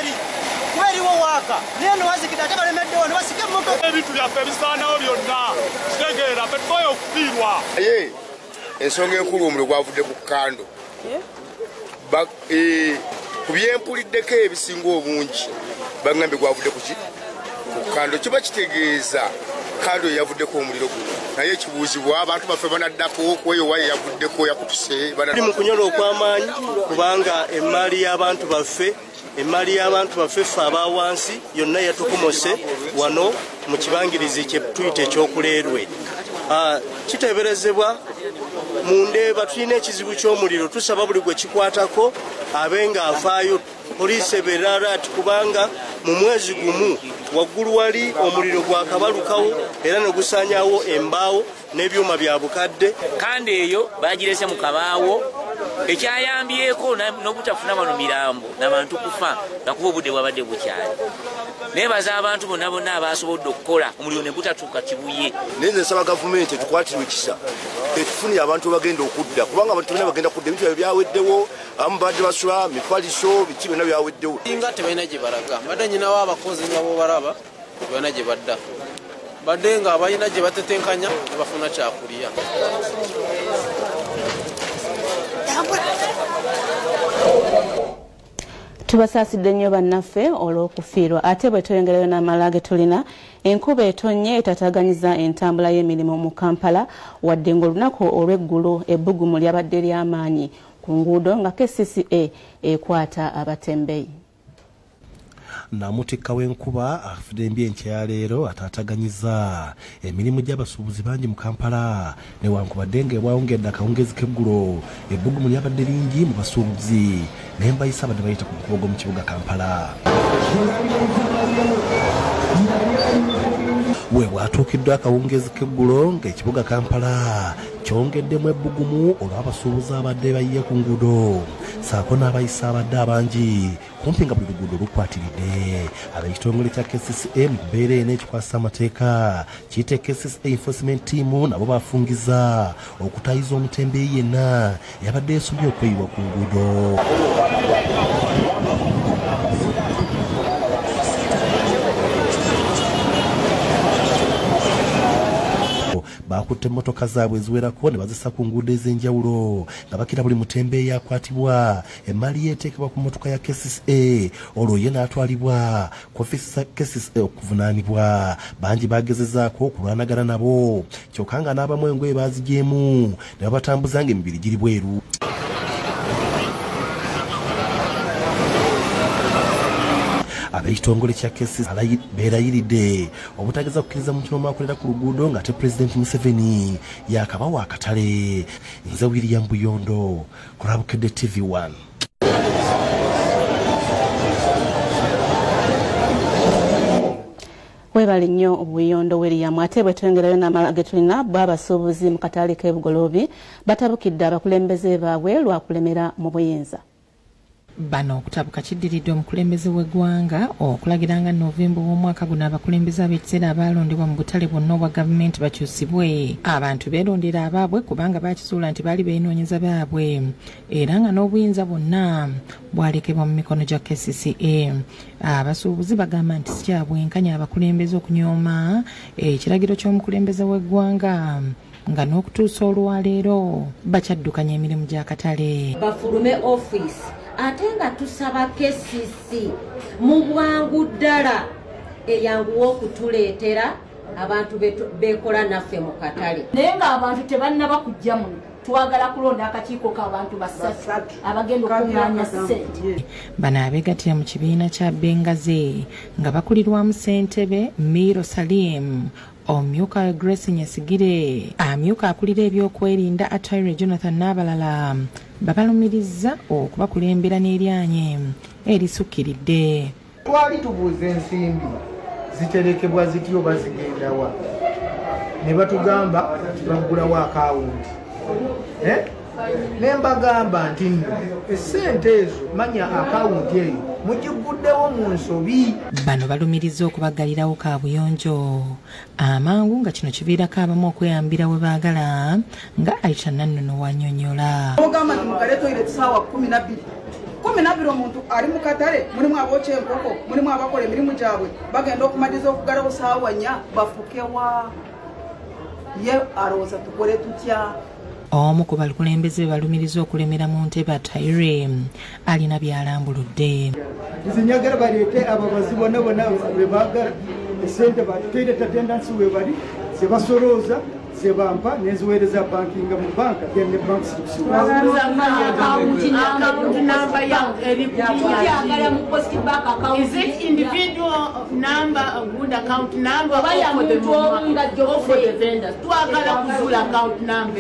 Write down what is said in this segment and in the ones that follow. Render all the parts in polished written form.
wali weriwo waka neno wazikida ate balemeddewo ne basika emmotoka ebintu byaffe ebisaanawo byonna kitegeera ffe tukoye okufiirwa naye ensonga enkulu omuliro gwavudde ku kkando ku byempuliddeko ebisinga obungi baŋŋambye gwavudde ku kkando kiba kitegeeza kkando eyavuddeko omuliro guno naye ekibuuzibwa abantu baffe banaddako kweyo waye yavuddeko yakutuse bali mu kunyola okw'amaanyi kubanga emmaali y'abantu baffe ffe abawansi yonna yatukomose wano mu kibangirizi kye tuyita ekyokuleerwe kiteeberezebwa mu ndeeba tulina ekizibu ky'omuliro tusaba buli gwe kikwatako abe nga avaayo poliisi ebeerara ati kubanga mu mwezi gumu waggulu wali omuliro gwakabalukawo era ne gusaanyaawo embaawo n'ebyuma bya bukadde kandi eyo bagirese mu kabaawo ekyayambyeko n'obutafuna bano mirambo n'abantu kufa ngakuba obudde bwabadde bukyali nebaza abantu bonna bonna abasobodde okukola omuliro ne gutatuuka kibuye naye nze nsaba gavumenti etukwatirwe ekisa etufunire abantu bagenda okudda kubanga abantu bonna bagenda kudda ebintu byabwe byaweddewo abamu badde basula mifaliso biki byonna byaweddewo nga tebalina gye balaga badde nyinawo abakozi nga bobalaba tebalina gye badda badde nga abalina gye batetenkanya ne bafuna kyakulya tubasaasidde nnyo bannaffe olw'okufiirwa ate bwe tweyongerayo n'amalala ge tulina enkuba etonnya etataganyiza entambula y'emirimu mu Kampala wadde ng'olunaku olw'eggulo ebbugumu lyabadde ly'amaanyi ku nguudo nga KCCA ekwata abatembeeyi. Namutikka w'enkuba afudde enkya leero ataataganyiza emirimu gy'abasuubuzi bangi mu Kampala newankubadde ng'ebwawongedde akawungezi k'eggulo ebbugumu lyabadde lingi mu basuubuzi naye mbayisa badde bayita ku mukubogo mu kibuga Kampala. we bwatuukiddwa akawungezi k'eggulo ng'ekibuga Kampala kyongeddemu ebbugumu olw'abasuubuzi abadde bayiye ku nguudo saako n'abayisa abadde abangi kumpi nga buli luguudo lukwatiridde. Ab'ekitongole kya KCCA mu kubeera eno ekikwasa amateeka kiyite KCCA enforcement team nabo bafungiza okutayiza omutembeeyi yenna yabadde yeesubye okweyiwa ku nguudo. Bakutte emmotoka zaabwe eziwerako ne bazisa ku nguudo ez'enjawulo nga bakira buli mutembeeyi akwatibwa emmaali yeeteekebwa ku mmotoka ya KCCA olwo ye n'atwalibwa ku ofiisi za KCCA okuvunaanibwa. Bangi bagezezaako okulwanagana nabo kyokka nga n'abamu engoye baazigyemu ne babatambuza ng'emibiri giri bweru. Ab'ekitongole kya KCCA beerayiridde obutageza kukkiriza mu kino mwakolera ku luguudo ng'ate Pulezidenti Museveni yakabawa akatale. Nze William Buyondo ku Bukedde TV1. Webali nnyo Buyondo William. Ate bwe twongerayo n'amalala ge tulina bw'abasuubuzi mu katale k'ebugoloobi batabukidde abakulembeze baabwe lwa kulemera mu buyinza. Bano okutabuka kiddiridde omukulembeze w'eggwanga okulagira nga Novemba w'omwaka guno abakulembeze ab'ekiseera abaalondebwa mu butale bwonna obwa gavumenti bakyusibwe. Abantu beerondera abaabwe kubanga bakizuula nti baali beenoonyeza baabwe era nga n'obuyinza bwonna bwalekebwa mu mikono gya KCCA. Abasuubuzi bagamba nti si kya bwenkanya abakulembeze okunyooma ekiragiro ky'omukulembeze w'eggwanga nga n'okutuusa olwaleero bakyaddukanya emirimu gy'akatale. Bafulume office ate nga tusaba KCCA mu bwangu ddala eyanguwa okutuleetera abantu bekola naffe mu katale. Naye ng'abantu tebannaba kujja muno twagala kulonda akakiiko k'abantu basatu abagenda okuŋŋaanya ssente. Bano abeegattira mu kibiina kya Bengaze nga bakulirwamu ssentebe Miro Salim, omumyuka Grace Nyasigire, amyuka akulira ebyokwerinda Atayire Jonathan n'abalala babalumiriza okubakulembera n'eryanye erisukkiridde. Twali tubuuza ensimbi ziterekebwa zityo bazigendawa ne batugamba bagulawo akawunti ne mbagamba nti nno essente ezo manya akawunti eyo mugiguddewo mu nsobi. Bano balumiriza okubagalirawo kaabuyonjo amangu nga kino kiviirako abamu okweyambira we baagala nga Aisha Nannono wannyonnyola. Ogamba nti mugale toilet ssaawa 12 12 omuntu ali mu katale mulimu abokya enkoko mulimu abakola emirimu gyabwe bagenda okumaliza okugalawo saawa 4 bafukewa ye alowooza tukole tutya. Omu ku bakulembeze balumiriza okulemera mu ntebe Kkalira alina byalambuludde. Zinyagala baleete ababazi bonna be baagala esente bateere attendance we bali ze basolooza ze bampa neziweereza bankinga mu banka gende bank Is it individual number, a good account number, or for the moment, or for the vendors? Twagala kuzula account number.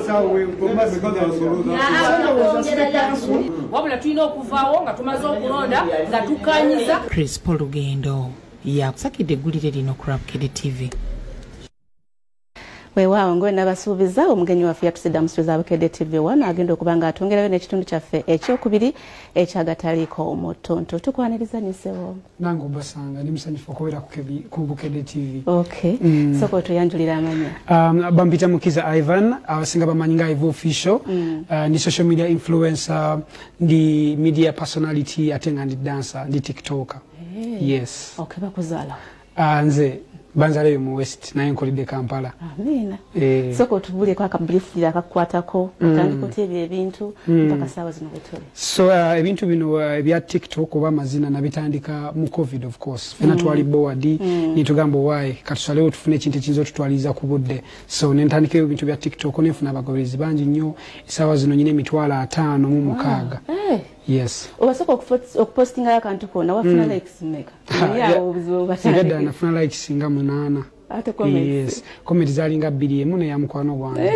Wabula tulina okuvaawo nga tumaze okulonda nga tukanyiza. Chris Paul Lugendo yakusakidde eggulire lino ku Rapked TV. Weewaawo ngoye n'abasuubiza omugenyi waffe yatusidde mu studio za Rapked TV 1 agenda okuba nga atwongerayo n'ekitundu kyaffe ekyokubiri eky'agataliiko omutonto. Tukwaniriza nyisewo. Nange obasanga ndi musanyufu okubeera ku Rapked TV. Okay. Soko otuyanjulira amanya. Bampita Mukiza Ivan, abasinga bamanyi nga Ivo Official, ndi social media influencer, ndi media personality ate nga ndi dancer, ndi TikToker. Yes. Okay, bakuzaala. Nze banzaleyo mu West naye nkolidde Kampala. Amina. Soko otubuleko akabriefly akakwatako otandika otebya ebintu mpaka saawa zino betole. So ebintu bino ebya TikTok oba amazina nabitandika mu COVID of course. Fena twali board nitugamba why katusalewo tufune ekintu ekiyinza otutwaliza ku budde. So nentandika ebintu bya TikTok nefuna abagoberezi bangi nnyo saawa zino nyine emitwalo 5 mu 6. Yes. Obasoko okupostinga akantu konna wafuna likes meka. Yawo obuzibu batandika. Ngedda nafuna likes nga 8. Ate comments. Yes. Comments zalinga 2 emu ne ya mukwano gwange.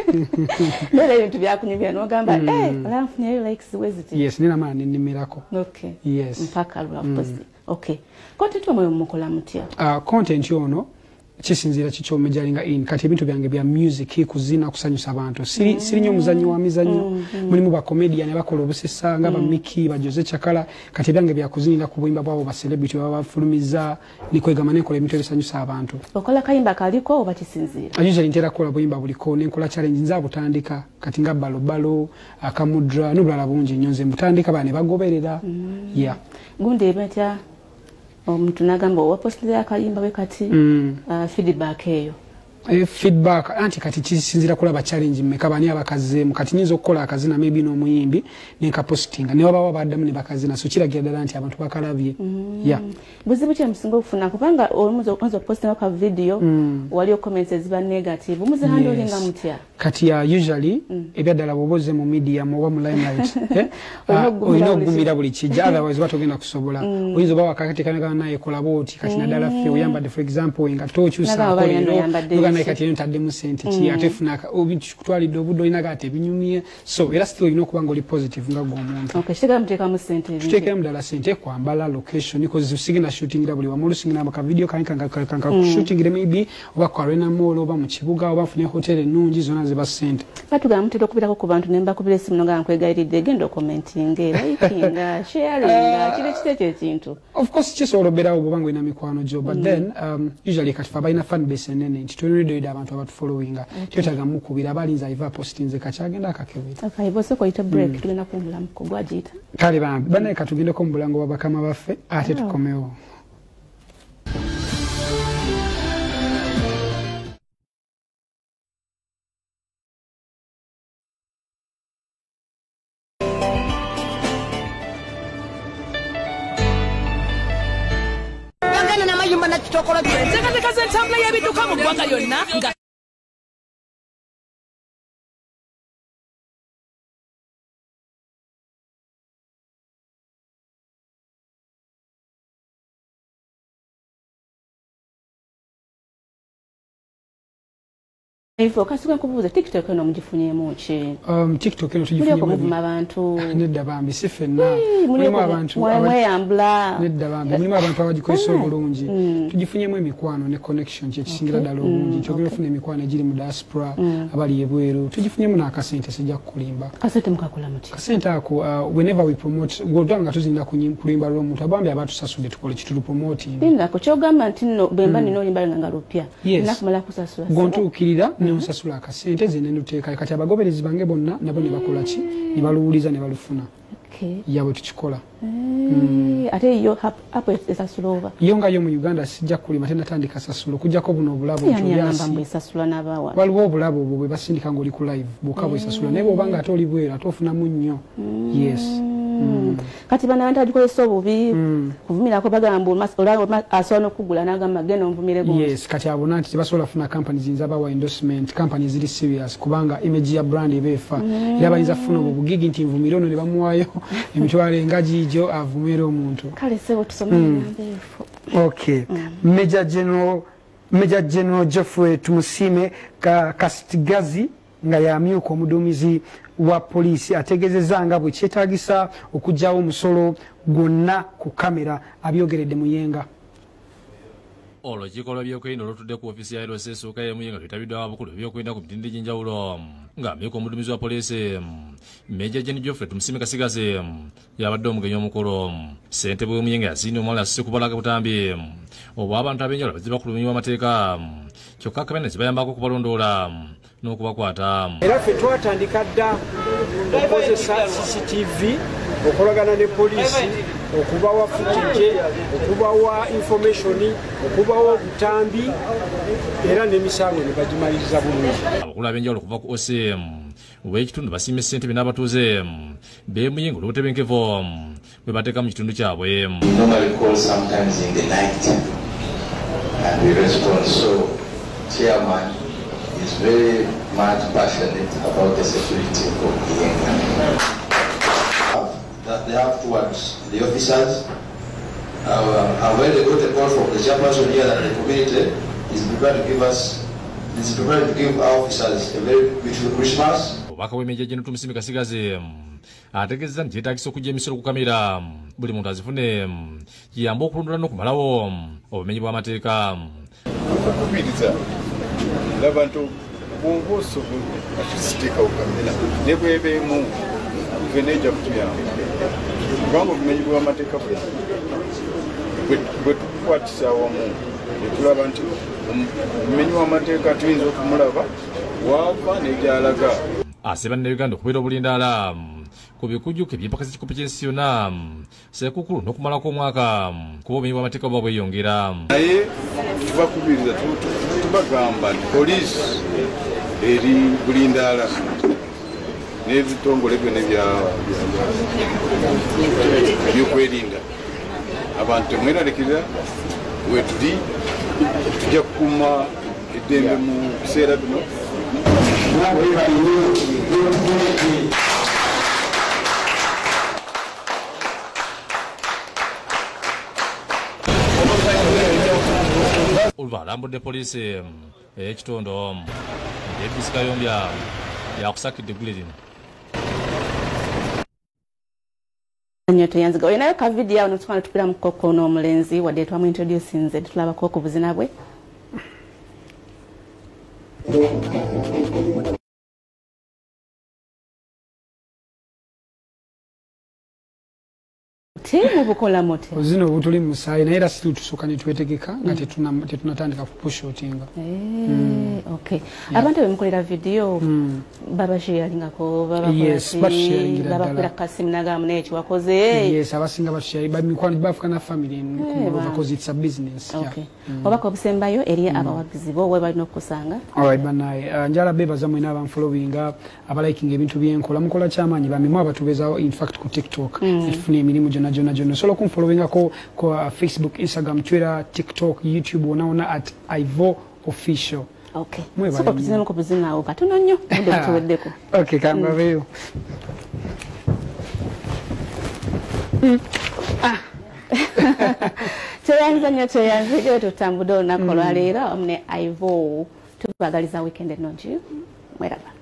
Nole ebintu byakunyumya n'ogamba olanfunyeyo likes weziti. Yes, nina maana nimirako. Okay. Yes. Mpaka lwaposti. Okay. Content omwe mukola mutya? Content yono kisinzira kikyomejalinga in kati ebintu byange bya music kuzina kusanyusa abantu siri nyo muzanyi wa mizanyo mulimu ba comedian bakola obusesa nga ba Miki ba Jose Chakala kati byange bya kuzinira ku buyimba bwabo ba celebrity baba fulumiza nikwegama nekola ebintu ebisanyusa abantu. Okola kayimba kaliko oba kisinzira? Usually ntera kola buyimba buliko nenkola challenge nza butandika kati nga balo akamudra nubala bungi nyonze mutandika bane bagoberera. Yeah. Gunde ebetya omuntu nagamba wapostira akayimba we kati feedback eyo. Feedback anti kati kisinzira kulaba challenge mmeka bani abakaze mukati nyinzo okukola akazina maybe n'omuyimbi nenka postinga ne baba baddamu ne bakazina so kiragira ddala anti abantu bakalabye. Yeah. Buzibu kya musingo kufuna kubanga omuzo postinga ka video waliyo comments eziba negative umuze handlinga mutya. Kati usually ebyaddala boboze mu media mu wa mu limelight oyina ogumira buli kijja otherwise batogenda kusobola oyinza bawa kakati kana naye kolaboti kati naddala ffe oyambadde for example nga tokyusa kolero kati ntadde mu sente ki atefuna obintu kutwalidde obudde olina gate binyumye so era still olina okuba nga oli positive nga gwomuntu. Okay, shika muteka mu sente ebintu tuteekera mudala sente kwambala location because usigina shooting da buli wa mulu singina maka video kanka shooting ile maybe oba kwa arena mall oba mu kibuga oba fune hotel ennungi zona ziba sente. Batuga mutero kubirako ku bantu nemba kubira simu nga nkwegayiridde gendo commenting likinga sharing kile kintu. Of course kisolobera obubango ina mikwano jo but then usually katifa baina fan base enene nti do abantu abatu followinga tyotaga mukubira abalinza iva postinze kachagenda akakebita. Okay, bose ko ita break tugenda kumbula muko gwajita. Kale bambi bana katugende ko mbulango babakama baffe ate tukomewo. Enteekateeka z'entambula y'ebidduka mu ggwanga lyonna nga Ifo kasuka kubuza TikTok eno mugifunyemu ki? TikTok eno tugifunyemu mu abantu. Nedda bambi sifenna. Mulimu abantu mweyambula. Nedda bambi mulimu abantu abagikozesa obulungi. Tugifunyemu emikwano ne connection kye kisingira ddala obulungi. Kyogera ofuna emikwano egiri mu diaspora abali ebweru. Tugifunyemu n'akasente sijja kulimba. Kasente mukakola muti. Kasente ako whenever we promote gwotanga tuzinda kulimba lw'omuntu abambi abatusasudde tukole kitulu promoting. Linda ko kyogamba nti nno bemba nino limba nga lupya. Nakumala kusasula. Gontukirira nsasula akasente zene nduteeka kati abagoberezi bange bonna nabo ne bakola ki ne baluwuliza ne balufuna. yaabwe tukikola ate yo apo esasula oba yo nga yo mu Uganda sijja kulima tena tandika sasula kujjako buno obulabo waliwo obulabo obwo bwe basindika ng'oli ku live bwokka bwesasula naye bw'obanga ate oli bwera ate ofunamu nnyo yes kati bana abantu agikozesa obubi kuvumirako bagamba asobola n'okugula n'agamba genda onvumire yes kati abona nti tebasobola kufuna company ziyinza bawa endorsement company ziri serious kubanga image ya brand ebeefa era bayinza kufuna obwo bugigi nti nvumire ono ne bamuwaayo emitwalo engagiijo avumire omuntu kale sebo tusome nambeefo okay Major General Geoffrey Tumusiime Katsigazi nga yamyuka omuduumizi wa poliisi ategeezezza nga bwe kyetaagisa okuggyawo omusolo gwonna ku kamera abyogeredde Muyenga. Olukiiko lw'ebyokwerinda olutudde ku ofiisi ya LSSUK Muyenga lwetabiddwa abakulu b'ebyokwerinda ku mitendera egy'enjawulo ng'amyuka omuduumizi wa poliisi Major General Geoffrey Tumusiime Katsigazi yabadde omugenyi omukulu. Ssentebe w'Omuyenga yasiimye omwala asise ku balaga butambi obwa abantu ab'enjawulo abaziba ku lumenyi lw'amateeka kyokka kamera ne zibayambako okubalondoola n'okubakwata. Era ffe twatandika dda okukozesa CCTV okolagana ne poliisi okubawa footage okubawa information okubawa obutambi era n'emisango ne bagimaliriza bulungi. Abakulu ab'enjawulo okuva ku OCM w'ekitundu basiimye ssentebe n'abatuuze b'e Muyenga olw'obutebenkevu bwe bateeka mu kitundu kyabwe. Is very much passionate about the security of Ggwanga. That they have towards the officers. And when they got a call from the chairperson here that the community is prepared to give our officers a very beautiful Christmas. Obubaka bw'Emajor General Tumusiime Katsigazi ategeezezza nti kyetaagisa okuggya emisolo ku kamera buli muntu azifune kiyambe okulondoola n'okumalawo obumenyi bw'amateeka. Abantu bongoso atusitika ukamera nebwebemu veneja kutuyamba kubanga obumenyi bw'amateeka bwe tukwatisa awamu netulaba nti obumenyi bw'amateeka tuyinza okumulaba wava negyalaga. Asiba ne Uganda okubeera obulindaala ku bikujjuko ebyempaka z'ekikopo ky'ensi yonna seekukulu n'okumalako omwaka kuba obumenyi bw'amateeka buba bweyongera. Naye tubakubiriza tubagamba nti poliisi eri bulindaala n'ebitongole byonna ebyokwerinda abantu temweraliikirira wetuli tujja kukuuma eddembe mu biseera bino. Alambudde poliisi ey'ekitundu Davis Kayombya yakusakidde eggulu lino. Nnyo tuyanziga olinayo ka vidiyo awo notukana tupira mu kkoko n'omulenzi wadde twamu introducinze tulabako okubuzina bwe. Timu bukola mote. Ozino butuli musaayi naye era si tusooka ne twetegeka nga tetunatandika kupushootinga. Okay. Abantu bemukolera vidiyo babasharingako babakwira kasimu nagamu n'ekyo wakoze. Yes, abasinga basharing bamikwano bafukana family because it's a business. Okay. Obako obusembayo eri abawagizi bo we balina okusanga. Alright banaye njala bebaza mwina abanfollowinga abalikinga ebintu byenkola mukola kyamaanyi bamimu abatubezawo in fact ku TikTok ifune emirimu jona solo kumfollowinga ko Facebook, Instagram, Twitter, TikTok, YouTube wona at Ivo Official. Okay. Soko tuzina muko buzina awo katono nnyo ndio tuweddeko. Okay, kamba beyo. Tuyanze nyo tutambudde olunaku olwaleero omune Ivo tubagaliza weekend ennungi. Mweraba.